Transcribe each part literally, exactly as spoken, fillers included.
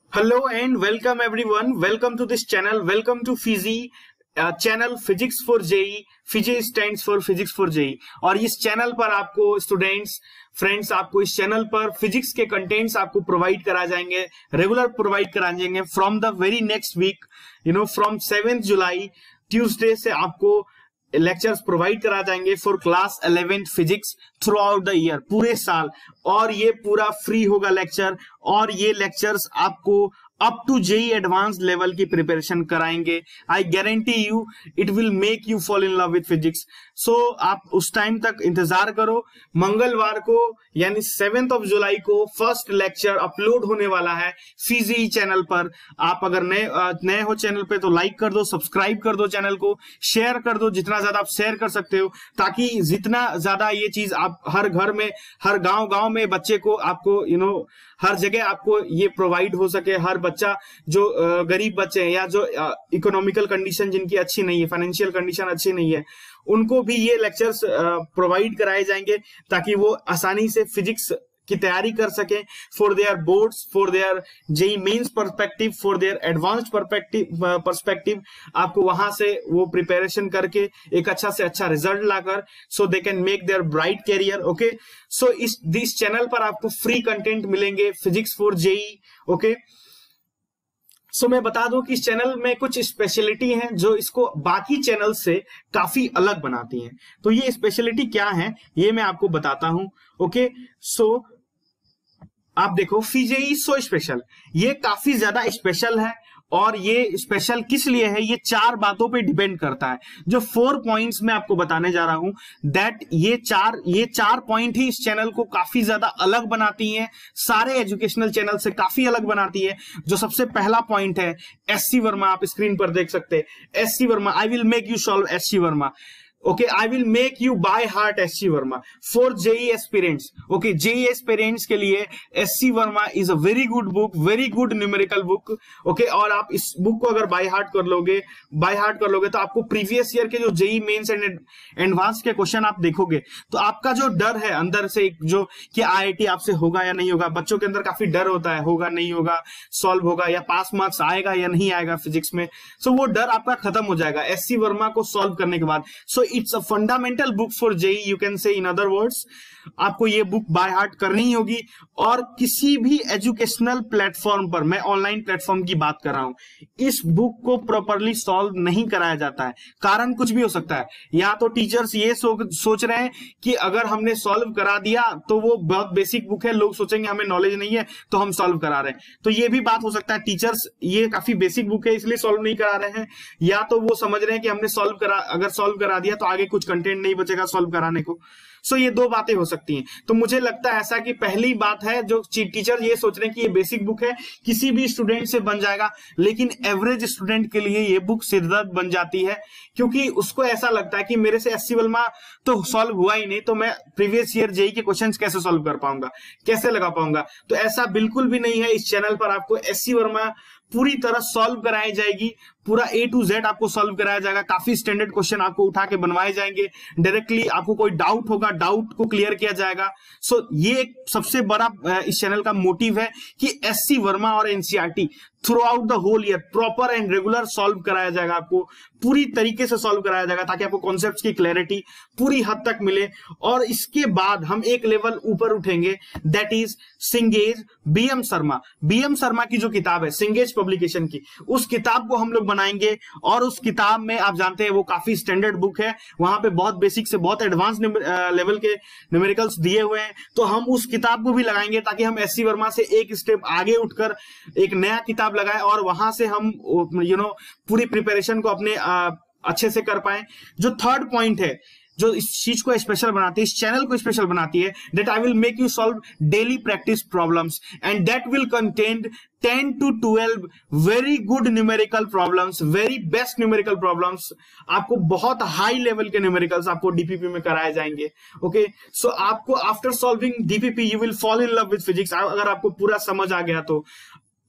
Hello and welcome everyone. Welcome to this channel. Welcome to Fiji uh, channel Physics for J E E. Fiji stands for Physics for J E E. और इस channel पर आपको students friends आपको इस channel पर physics के contents आपको provide करा जाएंगे, रेगुलर प्रोवाइड करा जाएंगे from the very next week, you know from seventh July Tuesday से आपको लेक्चर्स प्रोवाइड करा जाएंगे for class eleventh physics throughout the year, पूरे साल। और ये पूरा फ्री होगा लेक्चर, और ये लेक्चर्स आपको up to JEE advance level की प्रिपरेशन कराएंगे। I guarantee you it will make you fall in love with physics. So आप उस टाइम तक इंतजार करो। मंगलवार को यानी सेवेंथ ऑफ जुलाई को फर्स्ट लेक्चर अपलोड होने वाला है फीजी चैनल पर। आप अगर नए नए हो चैनल पे तो लाइक कर दो, सब्सक्राइब कर दो, चैनल को शेयर कर दो, जितना ज्यादा आप शेयर कर सकते हो, ताकि जितना ज्यादा ये चीज आप हर घर में, हर गांव गांव में बच्चे को आपको यू नो हर जगह आपको ये प्रोवाइड हो सके। हर बच्चा जो गरीब बच्चे हैं या जो इकोनॉमिकल कंडीशन जिनकी अच्छी नहीं है, फाइनेंशियल कंडीशन अच्छी नहीं है, उनको भी ये लेक्चर्स प्रोवाइड कराए जाएंगे ताकि वो आसानी से फिजिक्स की तैयारी कर सके for their boards, for their JEE mains perspective, for their advanced perspective perspective आपको वहां से वो प्रिपरेशन करके एक अच्छा से अच्छा रिजल्ट लाकर so they can make their bright career. Okay, so इस दिस चैनल पर आपको फ्री कंटेंट मिलेंगे physics for JEE. Okay, so so, मैं बता दूं कि इस चैनल में कुछ स्पेशलिटी हैं जो इसको बाकी चैनल से काफी अलग बनाती हैं। तो ये स्पेशलिटी क्या है ये मैं आपको बताता हूं। ओके, सो आप देखो, फीजी सो स्पेशल, ये काफी ज्यादा स्पेशल है। और ये स्पेशल किस लिए है, ये चार बातों पे डिपेंड करता है। जो फोर पॉइंट्स मैं आपको बताने जा रहा हूं, दैट ये चार ये चार पॉइंट ही इस चैनल को काफी ज्यादा अलग बनाती हैं, सारे एजुकेशनल चैनल से काफी अलग बनाती है। जो सबसे पहला पॉइंट है, एससी वर्मा, आप स्क्रीन पर देख सकते हैं। SC Verma, I will make you solve SC Verma. Okay, I will make you by heart SC Verma for JEE aspirants. Okay, JEE aspirants के लिए SC Verma is a very good book, very good numerical book. Okay, और आप इस book को अगर by heart कर लोगे by heart कर लोगे तो आपको प्रीवियस ईयर के जो जेई मेंस एंड एडवांस के क्वेश्चन आप देखोगे तो आपका जो डर है अंदर से, जो कि आईआईटी आपसे होगा या नहीं होगा, बच्चों के अंदर काफी डर होता है, होगा नहीं होगा, सॉल्व होगा या पास मार्क्स आएगा या नहीं आएगा फिजिक्स में, सो वो डर आपका खत्म हो जाएगा एससी वर्मा को सॉल्व करने के बाद। So it's a fundamental book for JEE, you can say in other words. आपको ये बुक बाय हार्ट करनी ही होगी। और किसी भी एजुकेशनल प्लेटफॉर्म पर, मैं ऑनलाइन प्लेटफॉर्म की बात कर रहा हूं, इस बुक को प्रॉपरली सॉल्व नहीं कराया जाता है। कारण कुछ भी हो सकता है, या तो टीचर्स ये सो, सोच रहे हैं कि अगर हमने सॉल्व करा दिया तो वो बहुत बेसिक बुक है, लोग सोचेंगे हमें नॉलेज नहीं है तो हम सॉल्व करा रहे हैं, तो ये भी बात हो सकता है। टीचर्स ये काफी बेसिक बुक है इसलिए सॉल्व नहीं करा रहे हैं, या तो वो समझ रहे हैं कि हमने सॉल्व करा अगर सॉल्व करा दिया तो आगे कुछ कंटेंट नहीं बचेगा सॉल्व कराने को। सो so, ये दो बातें हो सकती हैं। तो मुझे लगता है ऐसा कि पहली बात है, जो टीचर ये सोच रहे हैं कि ये बेसिक बुक है, किसी भी स्टूडेंट से बन जाएगा, लेकिन एवरेज स्टूडेंट के लिए ये बुक सिरदर्द बन जाती है, क्योंकि उसको ऐसा लगता है कि मेरे से एससी वर्मा तो सॉल्व हुआ ही नहीं, तो मैं प्रीवियस ईयर जेई के क्वेश्चंस कैसे सॉल्व कर पाऊंगा, कैसे लगा पाऊंगा। तो ऐसा बिल्कुल भी नहीं है। इस चैनल पर आपको एससी वर्मा पूरी तरह सॉल्व कराई जाएगी, पूरा ए टू जेड आपको सॉल्व कराया जाएगा। काफी स्टैंडर्ड क्वेश्चन आपको उठा के बनवाए जाएंगे, डायरेक्टली आपको कोई डाउट होगा डाउट को क्लियर किया जाएगा। सो so, ये एक सबसे बड़ा इस चैनल का मोटिव है कि एससी वर्मा और NCERT throughout the whole year proper and regular solve कराया जाएगा, आपको पूरी तरीके से सॉल्व कराया जाएगा ताकि आपको कॉन्सेप्ट्स की क्लैरिटी पूरी हद तक मिले। और इसके बाद हम एक लेवल ऊपर उठेंगे, दैट इज सिंगेज बीएम शर्मा। बीएम शर्मा की जो किताब है सिंगेज पब्लिकेशन की, उस किताब को हम लोग बनाएंगे। और उस किताब में आप जानते हैं वो काफी स्टैंडर्ड बुक है, वहां पे बहुत बेसिक से बहुत एडवांस लेवल के न्यूमेरिकल्स दिए हुए हैं, तो हम उस किताब को भी लगाएंगे ताकि हम एससी वर्मा से एक स्टेप आगे उठकर एक नया किताब लगाए और वहां से हम यू नो पूरी प्रिपरेशन को अपने आ, अच्छे से कर पाए। जो थर्ड पॉइंट है, जो इस चीज को स्पेशल बनाती है, इस चैनल को स्पेशल बनाती है, that I will make you solve daily practice problems and that will contain ten to twelve very good numerical problems, very best numerical problems. आपको बहुत हाई लेवल के न्यूमेरिकल्स आपको डीपीपी में कराए जाएंगे। ओके, सो आपको after solving DPP you will fall in love with physics. अगर आपको पूरा समझ आ गया तो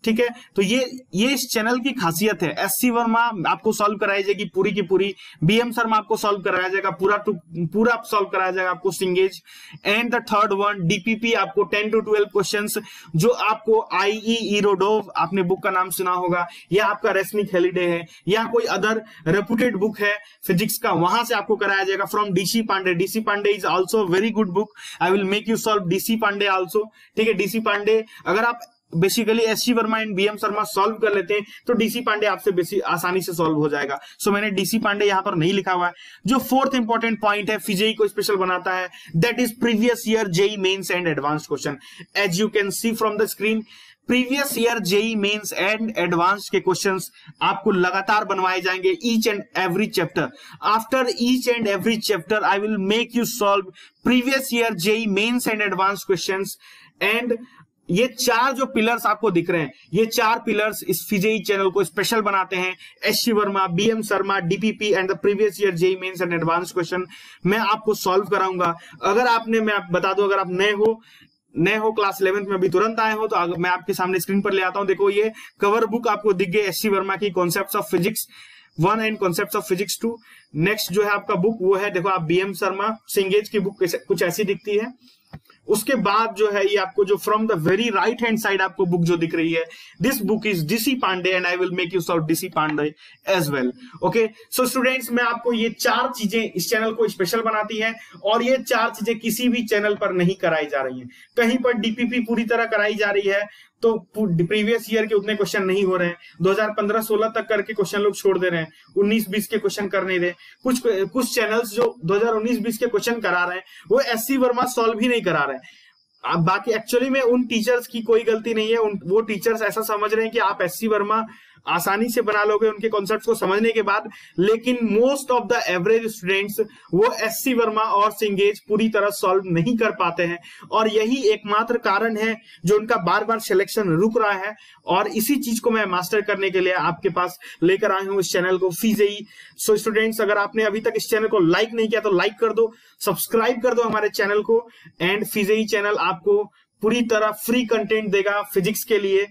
ठीक है, तो ये ये इस चैनल की खासियत है। एस सी वर्मा आपको सॉल्व कराई जाएगी पूरी की पूरी, बी एम शर्मा आपको सॉल्व कराया जाएगा पूरा टू पूरा सॉल्व कराया जाएगा आपको Cengage. And the third one D P P आपको टेन टू ट्वेल्व क्वेश्चंस जो आपको आई ई ईरोडोव, आपने बुक का नाम सुना होगा, या आपका रेस्मिक हेलिडे है, या कोई अदर रेपुटेड बुक है फिजिक्स का, वहां से आपको कराया जाएगा from DC Pandey. DC Pandey is also very good book, I will make you solve DC Pandey also, ठीक है। डीसी पांडे अगर आप basically S C Verma and B M Sharma solve कर लेते हैं तो डीसी पांडे आपसे बेसी आसानी से सॉल्व हो जाएगा। सो so, मैंने डीसी पांडे यहां पर नहीं लिखा हुआ है। जो फोर्थ इंपॉर्टेंट पॉइंट है फिजेई को स्पेशल बनाता है, that is previous year JEE mains and advanced question. As you can see from the screen, previous year JEE mains and advanced के क्वेश्चंस आपको लगातार बनवाए जाएंगे each and every chapter. After each and every chapter I will make you solve previous year JEE mains and advanced questions. And ये चार जो pillars आपको दिख रहे हैं, ये चार पिलर्स इस फिजेई चैनल को स्पेशल बनाते हैं। S C Verma, B M Sharma, DPP and the previous year JEE mains and advanced question मैं आपको सॉल्व कराऊंगा। अगर आपने, मैं आप बता दूं, अगर आप नए हो नए हो क्लास इलेवेंथ में अभी तुरंत आए हो, तो मैं आपके सामने स्क्रीन पर ले आता हूं। देखो ये कवर बुक आपको दिख गई एस सी वर्मा की, concepts of physics one and concepts of physics two. Next जो है आपका बुक वो है, देखो आप बी एम शर्मा सिंगेज की बुक कुछ ऐसी दिखती है। उसके बाद जो है ये आपको जो from the very right hand side आपको बुक जो दिख रही है, this book is DC Pandey and I will make you solve DC Pandey as well. Okay, so students, मैं आपको ये चार चीजें इस चैनल को स्पेशल बनाती है, और ये चार चीजें किसी भी चैनल पर नहीं कराई जा रही है। कहीं पर डीपीपी पूरी तरह कराई जा रही है तो प्रीवियस ईयर के उतने क्वेश्चन नहीं हो रहे हैं, दो हज़ार पंद्रह सोलह तक करके क्वेश्चन लोग छोड़ दे रहे हैं, उन्नीस बीस के क्वेश्चन कर नहीं रहे। कुछ कुछ चैनल्स जो दो हज़ार उन्नीस बीस के क्वेश्चन करा रहे हैं वो एस सी वर्मा सॉल्व ही नहीं करा रहे हैं। अब बाकी एक्चुअली में उन टीचर्स की कोई गलती नहीं है, उन वो टीचर्स ऐसा समझ रहे हैं कि आप एस सी वर्मा आसानी से बना लोगे उनके कॉन्सेप्ट्स को समझने के बाद, लेकिन most of the average students वो एस सी वर्मा और सिंगेज पूरी तरह सॉल्व नहीं कर पाते हैं, और यही एकमात्र कारण है जो उनका बार बार सिलेक्शन रुक रहा है। और इसी चीज को मैं मास्टर करने के लिए आपके पास लेकर आया हूं इस चैनल को फिजेई। सो स्टूडेंट्स, अगर आपने अभी तक इस चैनल को लाइक नहीं किया तो लाइक कर दो, सब्सक्राइब कर दो हमारे चैनल को। एंड फिजेई चैनल आपको पूरी तरह फ्री कंटेंट देगा फिजिक्स के लिए।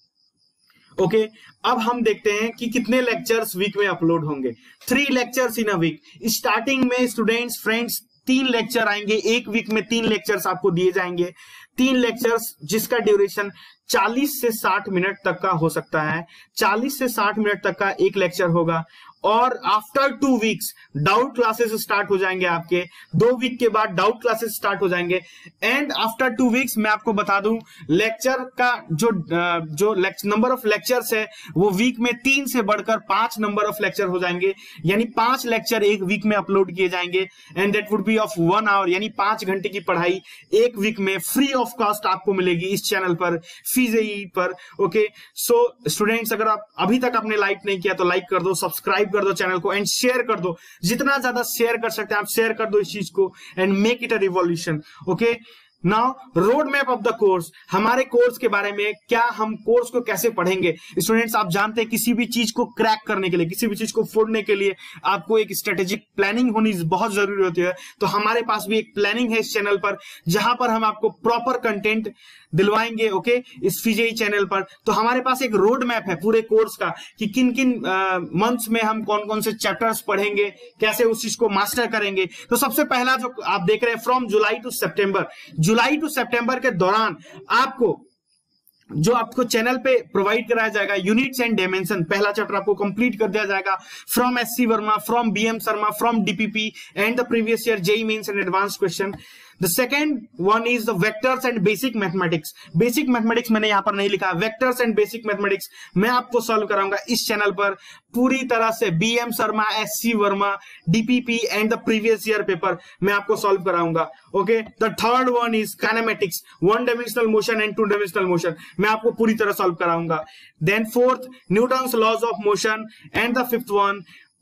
ओके okay, अब हम देखते हैं कि कितने लेक्चर्स वीक में अपलोड होंगे। Three lectures in a week. Starting में स्टूडेंट्स फ्रेंड्स तीन लेक्चर आएंगे, एक वीक में तीन लेक्चर्स आपको दिए जाएंगे। तीन लेक्चर्स जिसका ड्यूरेशन चालीस से साठ मिनट तक का हो सकता है, चालीस से साठ मिनट तक का एक लेक्चर होगा। और after two weeks doubt classes start हो जाएंगे आपके, दो वीक के बाद डाउट क्लासेस स्टार्ट हो जाएंगे। एंड आफ्टर टू वीक्स मैं आपको बता दूं, लेक्चर का जो जो नंबर ऑफ लेक्चर्स है वो वीक में तीन से बढ़कर पांच नंबर ऑफ लेक्चर हो जाएंगे, यानी पांच लेक्चर एक वीक में अपलोड किए जाएंगे। And that would be of one hour, यानी पांच घंटे की पढ़ाई एक वीक में फ्री ऑफ कॉस्ट आपको मिलेगी इस चैनल पर, फिजेई पर। ओके, सो स्टूडेंट्स, अगर आप अभी तक आपने लाइक नहीं किया तो लाइक कर दो, सब्सक्राइब कर दो चैनल को, एंड शेयर कर दो। जितना ज्यादा शेयर कर सकते हैं आप शेयर कर दो इस चीज को, and make it a revolution. Okay, now road map of the course, हमारे कोर्स के बारे में, क्या हम कोर्स को कैसे पढ़ेंगे। स्टूडेंट्स, आप जानते हैं किसी भी चीज को क्रैक करने के लिए, किसी भी चीज को फोड़ने के लिए आपको एक स्ट्रेटेजिक प्लानिंग होनी बहुत जरूरी होती है। तो हमारे पास भी एक प्लानिंग है इस चैनल पर, जहां पर हम आपको प्रॉपर कंटेंट दिलवाएंगे। ओके, इस फिजेई चैनल पर तो हमारे पास एक रोड मैप है पूरे कोर्स का कि किन किन मंथ्स में हम कौन कौन से चैप्टर्स पढ़ेंगे, कैसे उस चीज को मास्टर करेंगे। तो सबसे पहला जो आप देख रहे हैं, from July to September, July to September के दौरान आपको जो आपको चैनल पे प्रोवाइड कराया जाएगा, यूनिट्स एंड डायमेंशन, पहला चैप्टर आपको कंप्लीट कर दिया जाएगा from S C Verma, from B M Sharma, from DPP and the previous year JEE mains and advanced question. The second one is the vectors and basic mathematics. Basic mathematics मैंने यहाँ पर नहीं लिखा, vectors and basic mathematics मैं आपको solve कराऊंगा इस channel पर पूरी तरह से। B M Sharma, S C Verma, DPP and the previous year paper मैं आपको सॉल्व कराऊंगा। Okay, the third one is kinematics, one dimensional motion and two dimensional motion मैं आपको पूरी तरह सॉल्व कराऊंगा। Then fourth, Newton's laws of motion, and the fifth one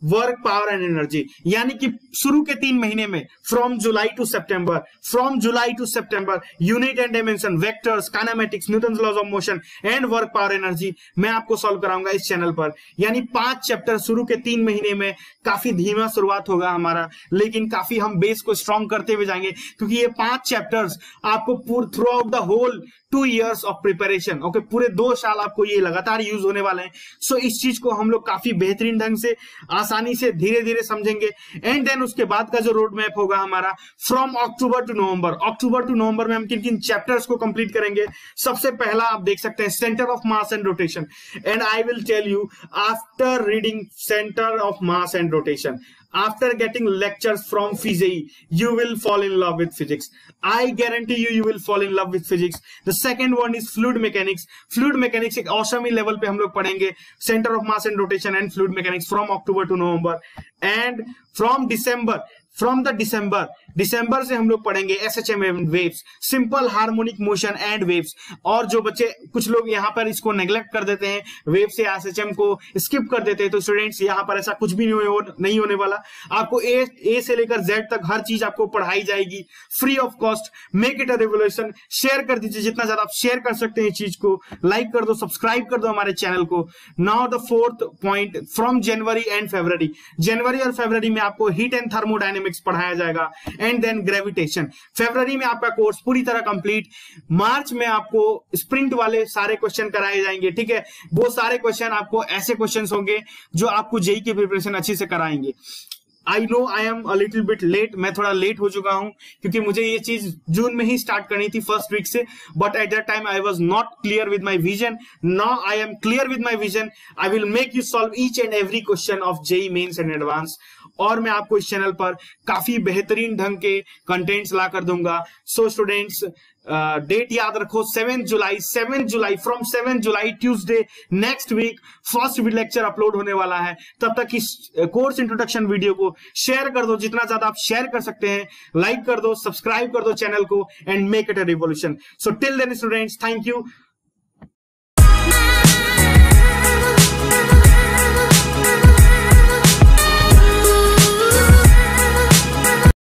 work power and energy, यानी कि शुरू के तीन महीने में from July to September, from July to September unit and dimension, vectors, kinematics, Newton's laws of motion and work power energy मैं आपको solve कराऊंगा इस चैनल पर। यानी पांच चैप्टर शुरू के तीन महीने में, काफी धीमा शुरुआत होगा हमारा, लेकिन काफी हम बेस को स्ट्रॉन्ग करते हुए जाएंगे, क्योंकि ये पांच चैप्टर्स आपको पूरे throughout the whole two years of preparation, okay, पूरे दो साल आपको ये लगातार यूज होने वाले हैं। सो so, इस चीज को हम लोग काफी बेहतरीन ढंग से, आसानी से, धीरे धीरे समझेंगे। एंड देन उसके बाद का जो रोड मैप होगा हमारा from October to November, October to November में हम किन किन चैप्टर्स को कंप्लीट करेंगे। सबसे पहला आप देख सकते हैं centre of mass and rotation, and I will tell you after reading centre of mass and rotation, after getting lectures from physics, you will fall in love with physics. I guarantee you, you will fall in love with physics. The second one is fluid mechanics. Fluid mechanics एक awesome level पे हम लोग पढ़ेंगे center of mass and rotation and fluid mechanics from October to November. And from December, from the December, दिसंबर से हम लोग पढ़ेंगे SHM and waves, simple harmonic motion and waves. और जो बच्चे, कुछ लोग यहाँ पर इसको नेग्लेक्ट कर देते हैं, वेव से एसएचएम को स्किप कर देते हैं, तो स्टूडेंट्स यहाँ पर ऐसा कुछ भी नहीं, हो, नहीं होने वाला। आपको ए ए से लेकर जेड तक हर चीज आपको पढ़ाई जाएगी free of cost. Make it a revolution, share कर दीजिए, जितना ज्यादा आप शेयर कर सकते हैं इस चीज को, लाइक कर दो, सब्सक्राइब कर दो हमारे चैनल को। Now the fourth point, from January and February, जनवरी और फरवरी में आपको हीट एंड थर्मोडायनेमिक्स पढ़ाया जाएगा, एंड देन ग्रेविटेशन। फरवरी में आपका कोर्स पूरी तरह कंप्लीट। मार्च में आपको स्प्रिंट वाले सारे क्वेश्चन कराए जाएंगे, ठीक है। वो सारे क्वेश्चन आपको ऐसे क्वेश्चंस होंगे जो आपको जेई की प्रिपरेशन अच्छी से कराएंगे। I know I am a little bit late, मैं थोड़ा लेट हो चुका हूं, क्योंकि मुझे ये चीज जून में ही स्टार्ट करनी थी फर्स्ट वीक से, but at that time I was not clear with my vision. Now I am clear with my vision. I will make you solve each and every question of JEE mains and advance, और मैं आपको इस channel पर काफी बेहतरीन ढंग के contents ला कर दूंगा। सो स्टूडेंट्स, डेट uh, याद रखो, seven July, seven July, from seven July Tuesday next week first lecture upload होने वाला है। तब तक इस कोर्स इंट्रोडक्शन वीडियो को शेयर कर दो, जितना ज्यादा आप शेयर कर सकते हैं, लाइक कर दो, सब्सक्राइब कर दो चैनल को, and make it a revolution. So till then students, thank you.